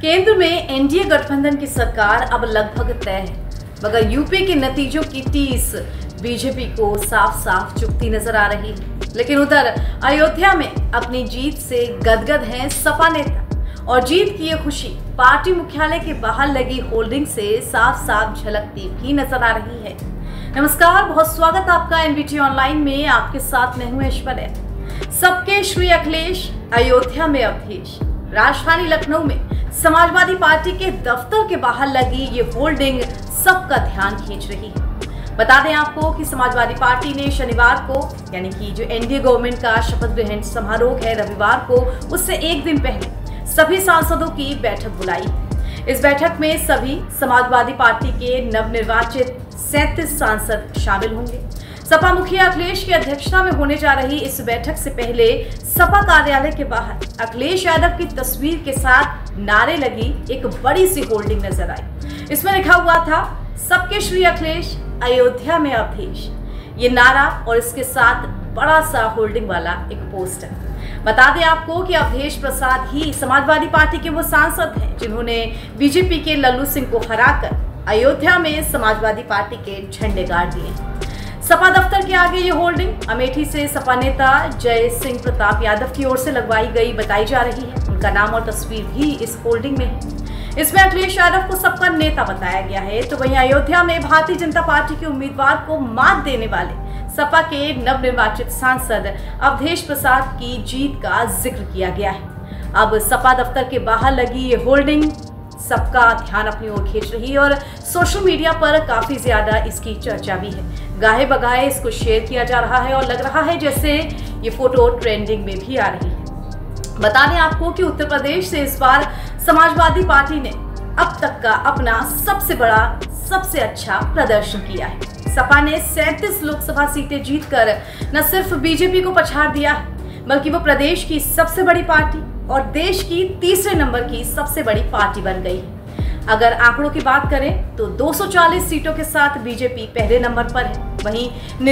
केंद्र में एनडीए गठबंधन की सरकार अब लगभग तय है, मगर यूपी के नतीजों की टीस बीजेपी को साफ साफ चुभती नजर आ रही है। लेकिन उधर अयोध्या में अपनी जीत से गदगद हैं सपा नेता और जीत की ये खुशी पार्टी मुख्यालय के बाहर लगी होर्डिंग से साफ साफ झलकती भी नजर आ रही है। नमस्कार, बहुत स्वागत आपका एनबीटी ऑनलाइन में। आपके साथ मैं हूं ऐश्वर्या। सबके श्री अखिलेश, अयोध्या में अवधेश। राजधानी लखनऊ में समाजवादी पार्टी के दफ्तर के बाहर लगी ये होर्डिंग सबका ध्यान खींच रही है। बता दें आपको कि समाजवादी पार्टी ने शनिवार को, यानी कि जो एनडीए गवर्नमेंट का शपथ ग्रहण समारोह है रविवार को, उससे एक दिन पहले सभी सांसदों की बैठक बुलाई। इस बैठक में सभी समाजवादी पार्टी के नवनिर्वाचित 37 सांसद शामिल होंगे। सपा मुखिया अखिलेश की अध्यक्षता में होने जा रही इस बैठक से पहले सपा कार्यालय के बाहर अखिलेश यादव की तस्वीर के साथ नारे लगी एक बड़ी सी होर्डिंग नजर आई। इसमें लिखा हुआ था, सबके श्री अखिलेश, अयोध्या में अवधेश। ये नारा और इसके साथ बड़ा सा होर्डिंग वाला एक पोस्टर। बता दें आपको कि अवधेश प्रसाद ही समाजवादी पार्टी के वो सांसद हैं जिन्होंने बीजेपी के लल्लू सिंह को हराकर अयोध्या में समाजवादी पार्टी के झंडे गाड़ दिए। सपा दफ्तर के आगे ये होर्डिंग अमेठी से सपा नेता जय सिंह प्रताप यादव की ओर से लगवाई गई बताई जा रही है। उनका नाम और तस्वीर भी इस होर्डिंग में है। इसमें अखिलेश यादव को सबका नेता बताया गया है, तो वहीं अयोध्या में भारतीय जनता पार्टी के उम्मीदवार को मात देने वाले सपा के नवनिर्वाचित सांसद अवधेश प्रसाद की जीत का जिक्र किया गया है। अब सपा दफ्तर के बाहर लगी ये होर्डिंग सबका ध्यान अपनी ओर खींच रही है और सोशल मीडिया पर काफी ज्यादा इसकी चर्चा भी है। गाहे बगाहे इसको शेयर किया जा रहा है और लग रहा है जैसे ये फोटो ट्रेंडिंग में भी आ रही है। बता दें आपको कि उत्तर प्रदेश से इस बार समाजवादी पार्टी ने अब तक का अपना सबसे बड़ा, सबसे अच्छा प्रदर्शन किया है। सपा ने 37 लोकसभा सीटें जीतकर न सिर्फ बीजेपी को पछाड़ दिया है, बल्कि वो प्रदेश की सबसे बड़ी पार्टी और देश की तीसरे नंबर की सबसे बड़ी पार्टी बन गई है। अगर आंकड़ों की बात करें तो 240 सीटों के साथ बीजेपी पहले नंबर पर है, वहीं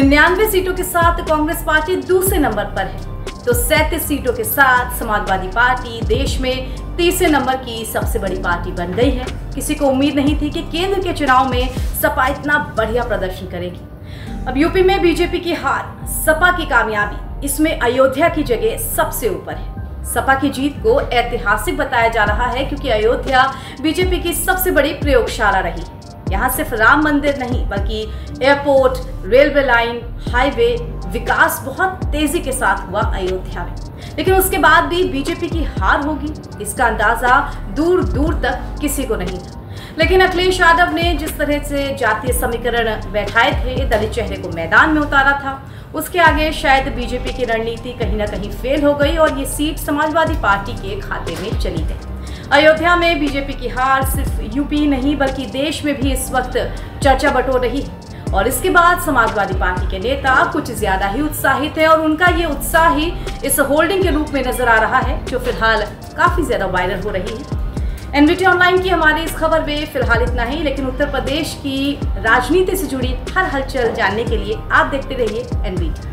99 सीटों के साथ कांग्रेस पार्टी दूसरे नंबर पर है, तो 37 सीटों के साथ समाजवादी पार्टी देश में तीसरे नंबर की सबसे बड़ी पार्टी बन गई है। किसी को उम्मीद नहीं थी कि केंद्र के चुनाव में सपा इतना बढ़िया प्रदर्शन करेगी। अब यूपी में बीजेपी की हार, सपा की कामयाबी, इसमें अयोध्या की जगह सबसे ऊपर है। सपा की जीत को ऐतिहासिक बताया जा रहा है क्योंकि अयोध्या बीजेपी की सबसे बड़ी प्रयोगशाला रही। यहाँ सिर्फ राम मंदिर नहीं बल्कि एयरपोर्ट, रेलवे लाइन, हाईवे, विकास बहुत तेजी के साथ हुआ अयोध्या में। लेकिन उसके बाद भी बीजेपी की हार होगी, इसका अंदाजा दूर दूर तक किसी को नहीं था। लेकिन अखिलेश यादव ने जिस तरह से जातीय समीकरण बैठाए थे, दलित चेहरे को मैदान में उतारा था, उसके आगे शायद बीजेपी की रणनीति कहीं ना कहीं फेल हो गई और ये सीट समाजवादी पार्टी के खाते में चली गई। अयोध्या में बीजेपी की हार सिर्फ यूपी नहीं बल्कि देश में भी इस वक्त चर्चा बटोर रही है और इसके बाद समाजवादी पार्टी के नेता कुछ ज्यादा ही उत्साहित है और उनका ये उत्साह ही इस होर्डिंग के रूप में नजर आ रहा है जो फिलहाल काफी ज्यादा वायरल हो रही है। एनबीटी ऑनलाइन की हमारी इस खबर में फिलहाल इतना ही, लेकिन उत्तर प्रदेश की राजनीति से जुड़ी हर हलचल जानने के लिए आप देखते रहिए एनबीटी।